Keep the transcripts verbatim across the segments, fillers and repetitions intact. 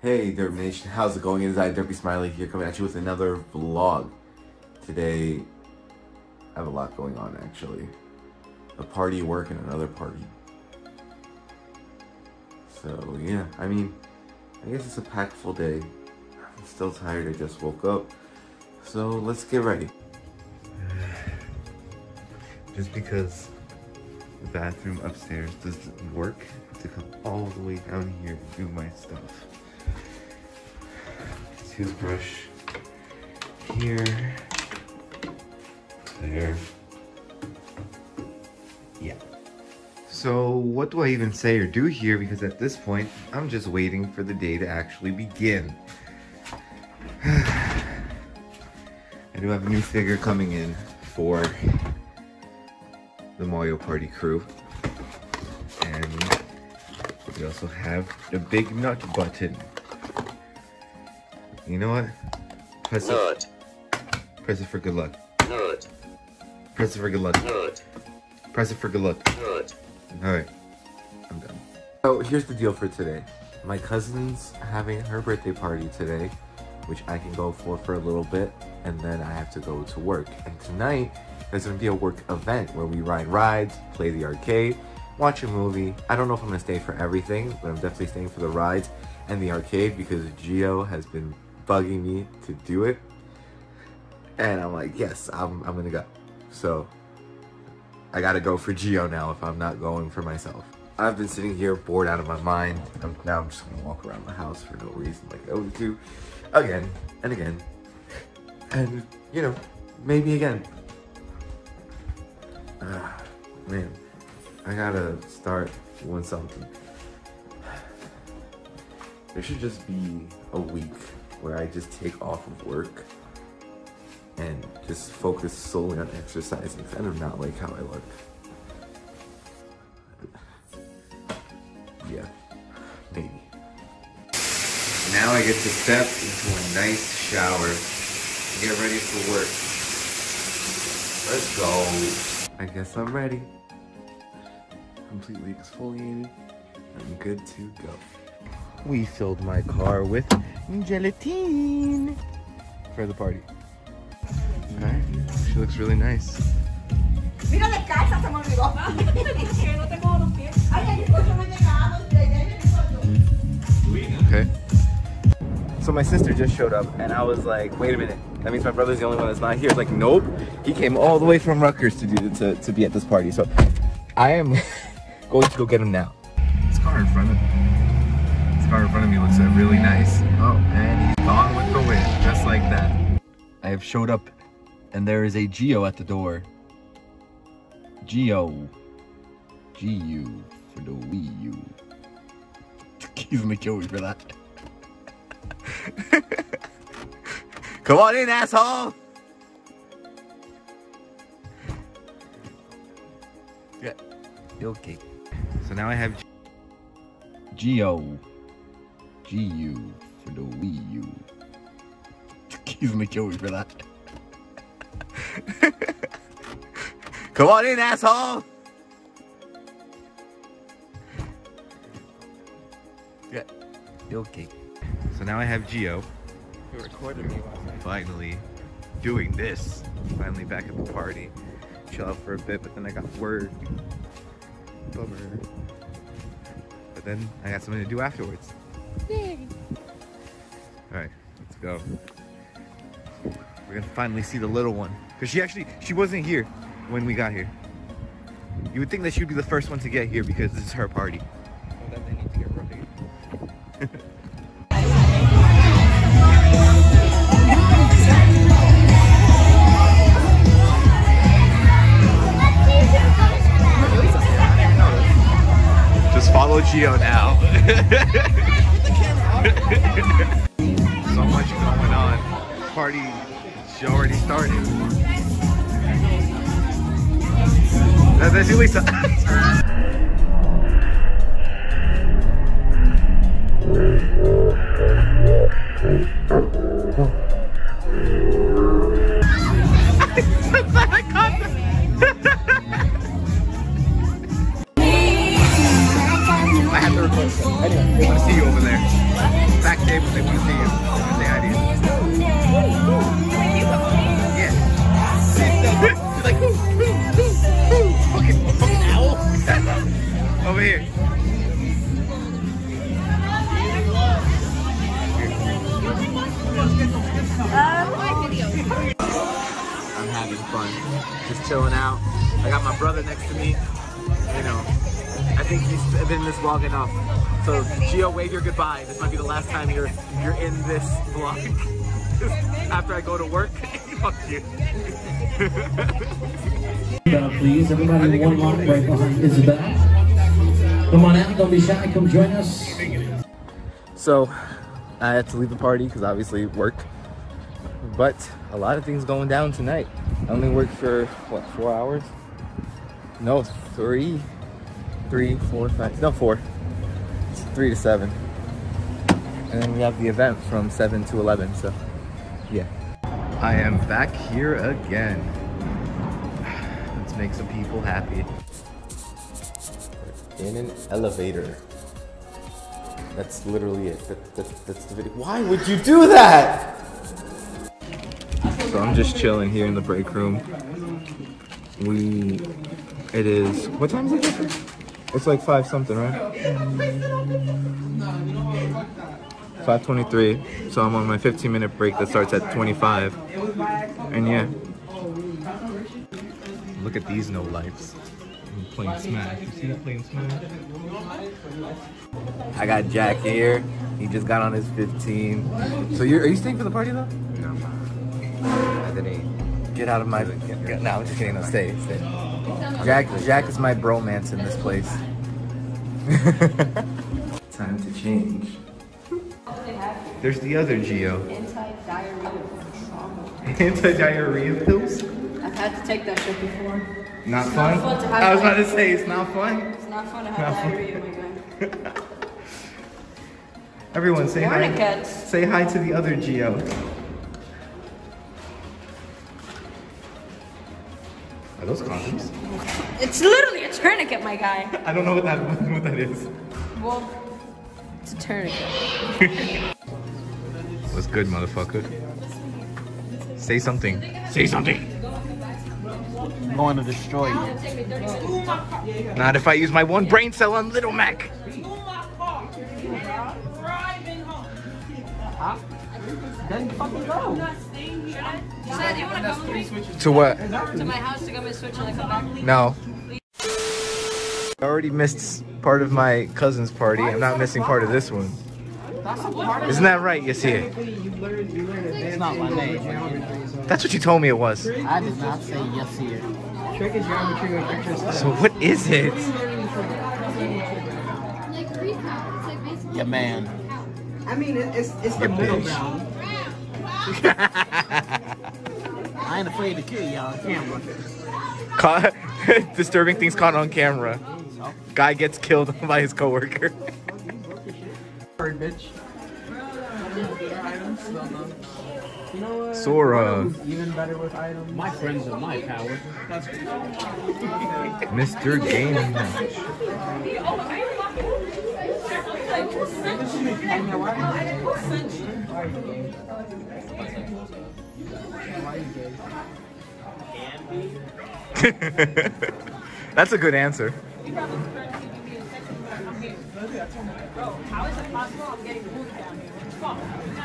Hey Derpy Nation, how's it going? It is I, Derpy Smiler, here coming at you with another vlog. Today, I have a lot going on actually. A party, work, and another party. So yeah, I mean, I guess it's a packed full day. I'm still tired, I just woke up. So let's get ready. Just because the bathroom upstairs doesn't work, I have to come all the way down here to do my stuff. Toothbrush here, there, yeah. So what do I even say or do here? Because at this point, I'm just waiting for the day to actually begin. I do have a new figure coming in for the Mario Party crew. And we also have the big nut button. You know what? Press it. Press it for good luck. Nut. Press it for good luck. Nut. Press it for good luck. Nut. Alright. I'm done. So here's the deal for today. My cousin's having her birthday party today, which I can go for for a little bit, and then I have to go to work. And tonight, there's going to be a work event where we ride rides, play the arcade, watch a movie. I don't know if I'm going to stay for everything, but I'm definitely staying for the rides and the arcade because Gio has been bugging me to do it. And I'm like, yes, I'm, I'm going to go. So I got to go for Gio now if I'm not going for myself. I've been sitting here bored out of my mind. I'm, now I'm just going to walk around the house for no reason like I always do. Again and again. And, you know, maybe again. Uh, man, I gotta start doing something. There should just be a week where I just take off of work and just focus solely on exercising because I do not like how I look. Yeah, maybe. Now I get to step into a nice shower and get ready for work. Let's go. I guess I'm ready. Completely exfoliated. I'm good to go. We filled my car with gelatine for the party. Alright, she looks really nice. Okay. So my sister just showed up and I was like, wait a minute, that means my brother's the only one that's not here. It's like, nope, he came all the way from Rutgers to do to, to be at this party. So I am going to go get him now. This car in front of me, this car in front of me looks really nice. Oh, and he's gone with the wind, just like that. I have showed up and there is a Gio at the door. Gio. G U for the Wii U. He's gonna kill me for that. Come on in, asshole! Yeah, okay. So now I have Gio. G U for the Wii U. He's gonna kill me for that. Come on in, asshole! Yeah, okay. So now I have Gio. You recorded me last night. Finally doing this. Finally back at the party. Chill out for a bit, but then I got work. Bummer. But then I got something to do afterwards. Yay! Alright, let's go. We're gonna finally see the little one. Because she actually, she wasn't here when we got here. You would think that she would be the first one to get here because this is her party. Well, then they need to get ready. Just follow Gio now. So much going on. Party she already started. That's Lisa. I have to record. Anyway, they want to see you over there. Back table. just chilling out. I got my brother next to me. You know, I think he's been in this vlog enough. So Gio, wave your goodbye. This might be the last time you're you're in this vlog. After I go to work, fuck you. Please, everybody, one line right behind Isabel. Come on out, don't be shy, come join us. So, I had to leave the party because obviously work. But a lot of things going down tonight. I only worked for, what, four hours? No, three. Three, four, five, no, four. It's three to seven. And then we have the event from seven to eleven, so, yeah. I am back here again. Let's make some people happy. In an elevator. That's literally it. That, that, that's the video. Why would you do that? So I'm just chilling here in the break room. We, it is, what time is it? It's like five something, right? five twenty-three. So I'm on my fifteen minute break that starts at twenty-five. And yeah. Look at these no lives. I'm playing Smash. You see that playing Smash? I got Jack here. He just got on his fifteen. So you're, are you staying for the party though? No. I didn't. Get out of my. Get, no, I'm just kidding. No, stay, stay. Jack, Jack is my bromance in this place. Time to change. There's the other Gio. Anti-diarrhea. Anti-diarrhea pills? I've had to take that shit before. Not it's fun? Not fun to have I was like, about to say, it's not fun? It's not fun to have not diarrhea, my guy. Everyone say hi. Tourniquets. Say hi to the other Gio. Are those condoms? It's literally a tourniquet, my guy. I don't know what that what that is. Well, it's a tourniquet. What's good, motherfucker? Say something. Say something. I'm going to destroy you. Not if I use my one brain cell on Little Mac. Then fucking go. Dad, you want to come with me? To what? To my house to come and switch and then come back? No. I already missed part of my cousin's party. I'm not missing part of this one. Isn't that right? You see it. It's not my name. That's what you told me it was. I did not say yes here. So what is it? Yeah, man. I mean, it's it's the You middle bitch. ground. I ain't afraid to kill y'all on camera. Caught, disturbing things caught on camera. Guy gets killed by his coworker. Bird bitch. You know what? Sora. Even better with items. My friends are my power. That's good. Mister Game Match. That's a good answer. How is it possible I'm getting moved down here? Fuck.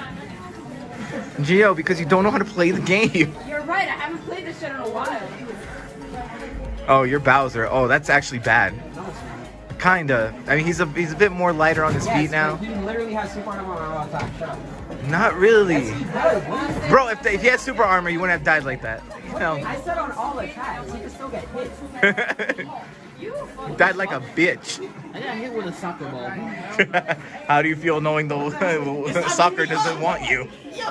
Gio, because you don't know how to play the game. You're right, I haven't played this shit in a while. Oh, you're Bowser. Oh, that's actually bad. Kinda. I mean, he's a he's a bit more lighter on his Yes, feet now. He literally has super armor on all attack. Shut up. Not really. Yes, he does. What is Bro, if, they, if he had super armor, you wouldn't have died like that. You know? I said on all attacks. He can still get hit. You died like a bitch. I got hit with a soccer ball. How do you feel knowing the soccer doesn't want you?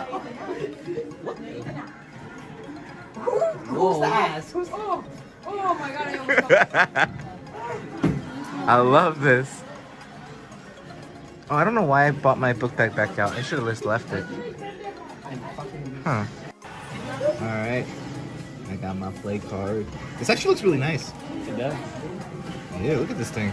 Who's the ass? Who's Oh, oh my god, I almost got I love this. Oh, I don't know why I bought my book bag back out. I should have just left it. Huh. Alright. I got my play card. This actually looks really nice. It does. Yeah, look at this thing.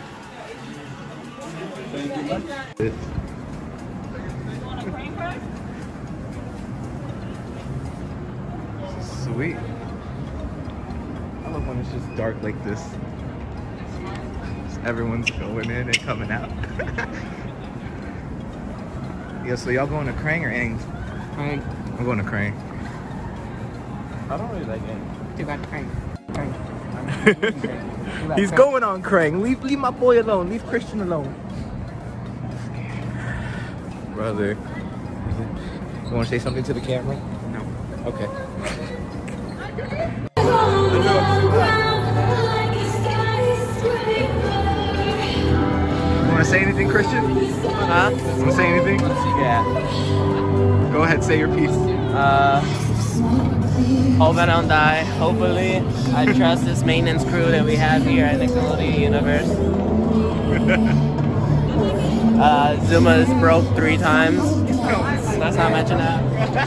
Sweet. I love when it's just dark like this. Just everyone's going in and coming out. Yeah, so y'all going to Krang or Aang? Krang. I'm going to Krang. I don't really like it. You got crank. Crank. He's going on Krang. Leave, leave my boy alone. Leave Christian alone. Brother. You want to say something to the camera? No. Okay. Want to say anything, Christian? Huh? Want to say anything? Yeah. Go ahead, say your piece. Uh, hope I don't die. Hopefully, I trust this maintenance crew that we have here at Nickelodeon Universe. Uh, Zuma's broke three times. Let's not mention that.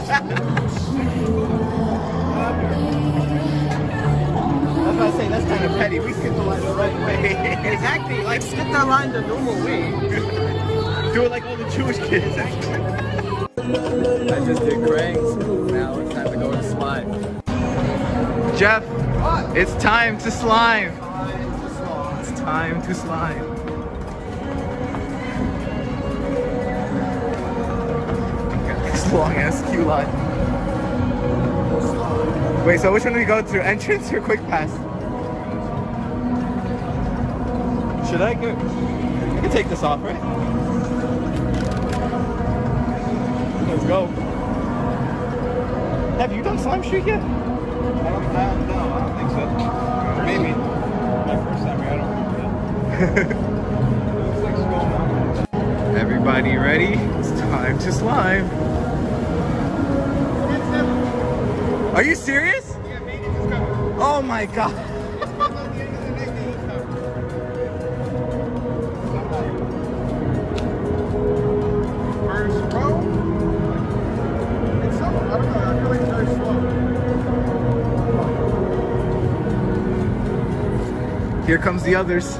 I was about to say, that's kind of petty. We skipped the line the right way. Exactly. Like skip that line the normal way. Do it like all the Jewish kids. I just did Krang's. Now it's time to go to spot. Jeff, it's time to slime. It's time to slime. Got this long ass queue line. Wait, so which one do we go through? Entrance or quick pass? Should I go? I can take this off, right? Let's go. Have you done Slime Street yet? I don't, I don't know. I don't think so. Maybe. My first time here, I don't remember. It looks like Squash Mountain. Everybody ready? It's time to slime. Are you serious? Yeah, maybe it's coming. Oh my god. First row. It's so, I don't know, I feel like it's very slow. Here comes the others.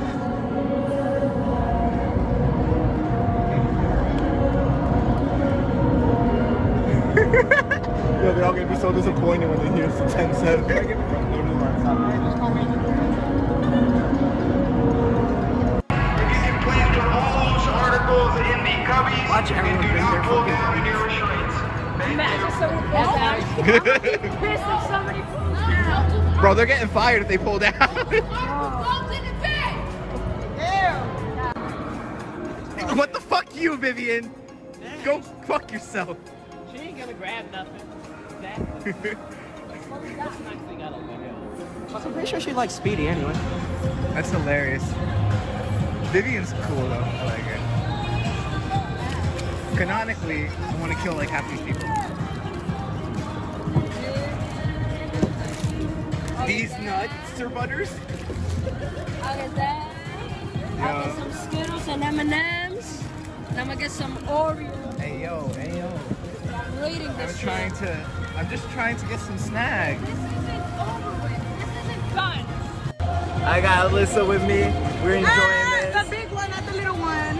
Yo, they're all gonna be so disappointed when they hear it's ten seven. Watch everyone bring their fucking Imagine someone pulls out. Pissed if somebody pulls out. Bro, they're getting fired if they pull down. What the fuck you, Vivian? Go fuck yourself. She ain't gonna grab nothing. Exactly. That's nicely got over here. I'm pretty sure she likes Speedy anyway. That's hilarious. Vivian's cool though. I like her. Canonically, I want to kill like half these people. These nuts, Sir Butters. I'll get that. I'll get some Skittles and M and M's. And I'm gonna get some Oreo. Hey yo, hey yo. I'm rating I'm this trying shit. to. I'm just trying to get some snags. This isn't over with. This isn't done. I got Alyssa with me. We're enjoying Ah, this. the big one, not the little one.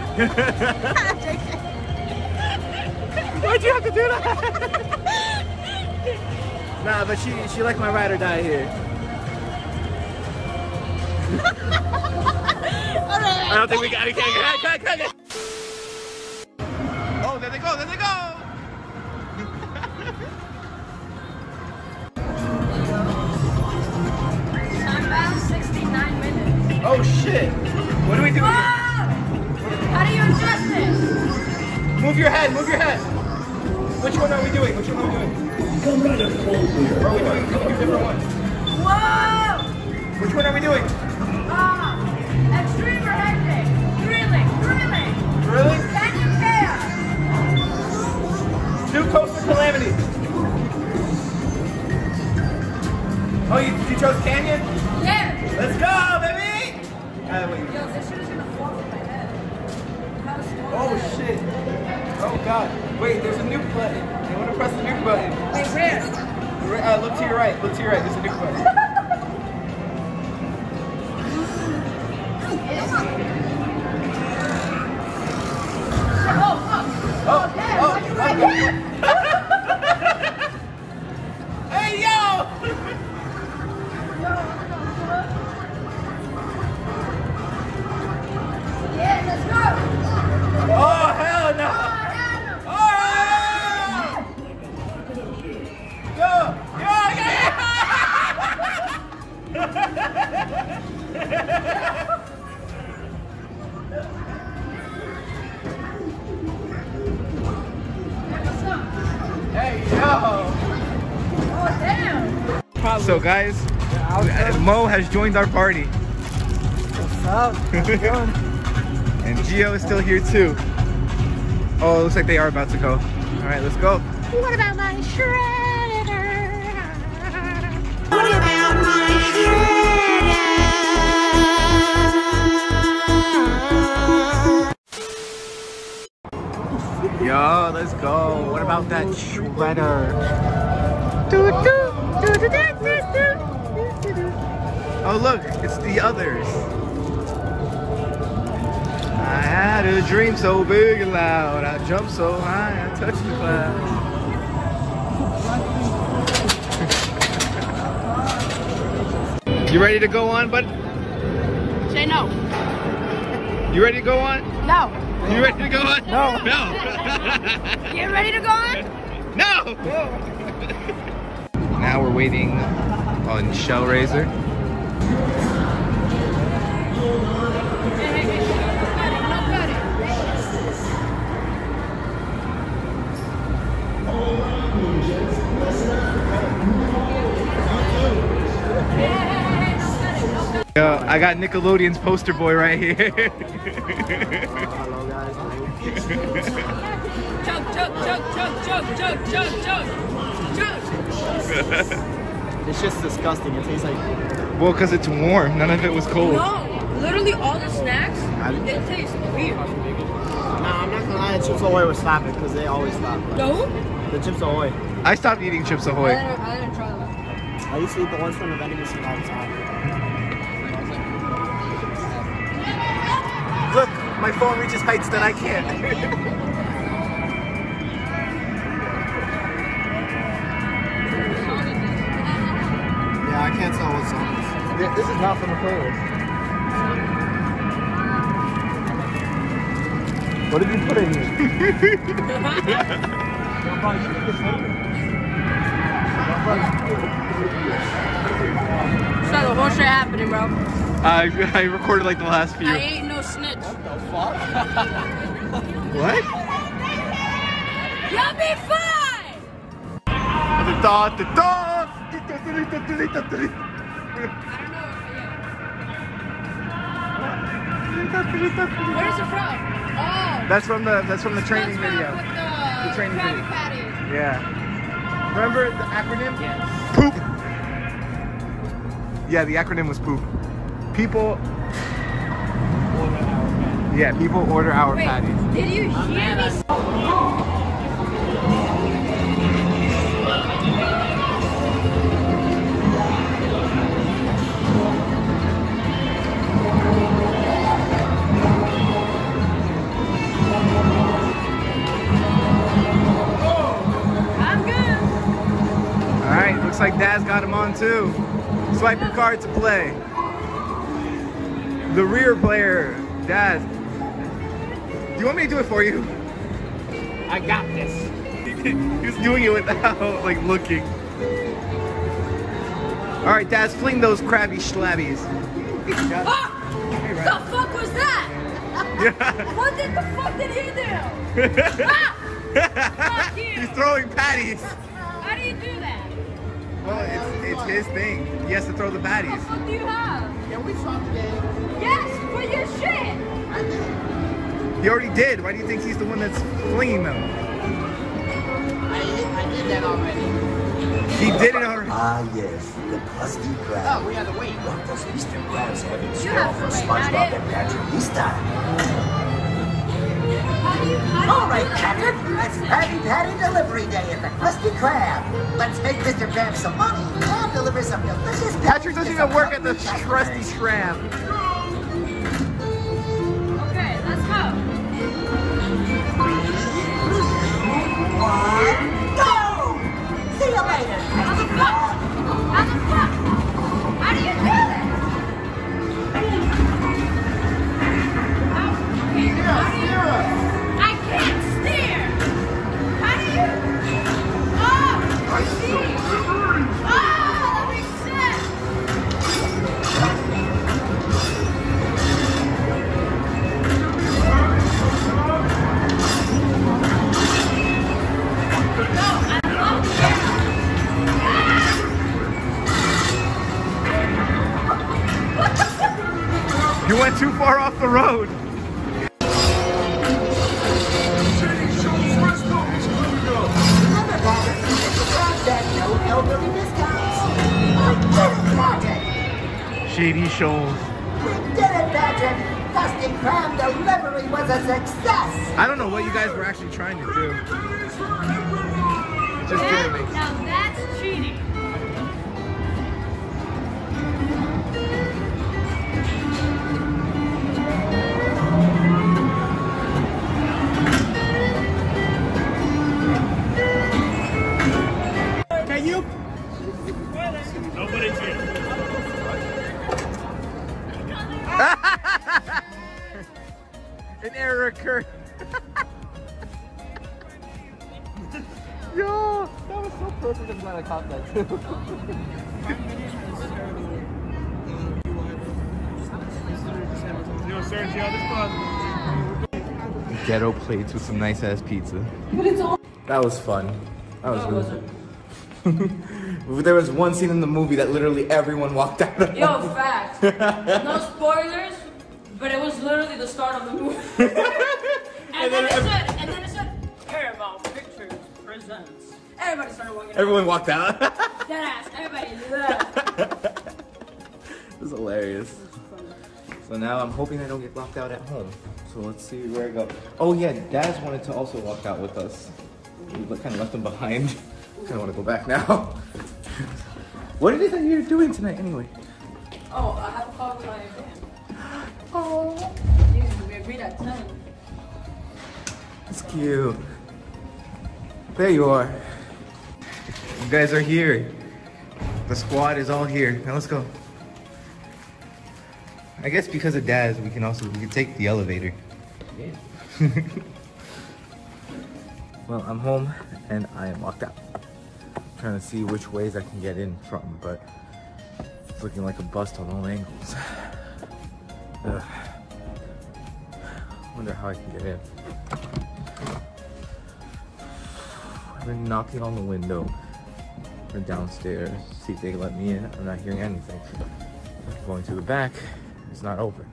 Why'd you have to do that? Nah, but she she like my ride or die here. I don't think we got it. Can't get can't, can't, can't. Oh, there they go, there they go! Time bound sixty-nine minutes. Oh shit! What do we do Whoa! here? How do you adjust this? Move your head, move your head! Which one are we doing? Which one are we doing? Come right up close here. Or are we doing two different ones? Whoa! Which one are we doing? Ah, extreme or hectic? Thrilling, thrilling. Really? Can you care? Do Coaster Calamity. Oh, you, you chose Canyon? Yeah. Let's go, baby! Uh, wait. Yo, this shit is gonna fall from my head. How small Oh is it? shit. Oh god. Wait, there's a nuke button. You want to press the nuke button? Wait, where? Uh, look to your right. Look to your right. There's a nuke button. Oh, fuck. Oh, damn. oh, Why'd you write okay. that? Hey yo! Yeah, let's go. Oh hell no! Oh! Go! Go! Yeah! Oh, damn. So guys, Mo has joined our party. What's up? How's it going? And Gio is still here too. Oh, it looks like they are about to go. All right, let's go. What about my shredder? What about my shredder? Yo, let's go. What about that shredder? Oh look, it's the others. I had a dream so big and loud, I jumped so high, I touched the clouds. You ready to go on, bud? Say no. You ready to go on? No. You ready to go on? No. No. You ready to go on? No. Now we're waiting on Shellraiser. Yo, I got Nickelodeon's poster boy right here. Hello, guys. Chug, chug, chug, chug, chug, chug, chug, chug, chug. It's just disgusting. It tastes like. Well, because it's warm. None of it was cold. No, literally all the snacks, they taste weird. Nah, I'm not gonna lie. The Chips Ahoy was slapping because they always slap. No? The Chips Ahoy. I stopped eating Chips Ahoy. I didn't, I didn't try that. I used to eat the ones from the vending machine all the time. Look, my phone reaches heights that I can't. Yeah, I can't tell what song this is. This is not from the playlist. What did you put in here? So the whole shit happening, bro. I, I recorded like the last few. I ain't no snitch. What? You'll be fine! The dot, the dot. Where is it from? Oh. That's from the that's from the training SpongeBob video. With the, The training Krabby video. Patty. Yeah. Remember the acronym? Yes. Poop. Yeah, the acronym was poop. People. Yeah, people order our Wait, patties. did you hear me? I'm good. All right, looks like Dad's got him on too. Swipe your card to play. The rear player, Dad. Do you want me to do it for you? I got this. He was doing it without like looking. All right, Dad, fling those crabby schlabbies. Ah! The fuck was that? What did the fuck did he do? Ah! Fuck you. He's throwing patties. How do you do that? Well, it's, it's his thing. He has to throw the What the patties. fuck do you have? Can we swap today? Yes, for your shit. I did. He already did. Why do you think he's the one that's flinging them? I did, I did that already. He did it already. Ah, yes, the crusty crab. Oh, we had to wait. What does Mister Krabs have in You store have for to wait, SpongeBob not it. and Patrick this time? How do you, how do All you right, do that? Captain, it's Patty Patty Delivery Day at the Krusty Krab. Let's make Mister Krabs some money and deliver some delicious Patrick doesn't even work at the Krusty Krusty Krab. Okay, let's go. One, go! See you later, How the Krusty fuck? Krab. How the fuck? How do you do this? How, okay, how do you? I can't steer. How do you? Oh, geez. Oh, that makes sense. road. Remember, Patrick, grab that no elderly discounts. I did it, Patrick. Shady Shoals. We did it, Patrick. Dusty Crab delivery was a success. I don't know what you guys were actually trying to do. It just didn't make sense. Now that's cheating. Can you? Nobody's here. An error occurred. Yo, that was so perfect. I'm glad I caught that too. Yo, Sergio, this Ghetto plates with some nice ass pizza. That was fun. That was really fun. There was one scene in the movie that literally everyone walked out of. Yo, fact. No spoilers, but it was literally the start of the movie. and, and then, then it said, and then it said, Paramount Pictures presents. Everybody started walking out. Everyone walked out. Dead ass. Everybody left. It was hilarious. So now I'm hoping I don't get locked out at home. So let's see where I go. Oh yeah, Daz wanted to also walk out with us. We kind of left him behind. Kind of want to go back now. What is it that you're doing tonight anyway? Oh, I have a call with my band. Oh, We agreed at ten. that's cute. There you are. You guys are here. The squad is all here. Now let's go. I guess because of Daz, we can also we can take the elevator. Yeah. Well, I'm home and I am locked out. I'm trying to see which ways I can get in from, but it's looking like a bust on all angles. Ugh. Wonder how I can get in. I've been knocking on the window or downstairs, see if they let me in. I'm not hearing anything. I'm going to the back, it's not open.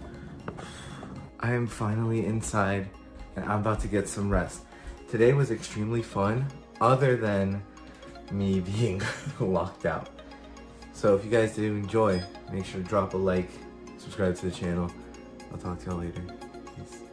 I am finally inside and I'm about to get some rest. Today was extremely fun, other than me being locked out. So if you guys did enjoy, make sure to drop a like, subscribe to the channel. I'll talk to y'all later. Peace.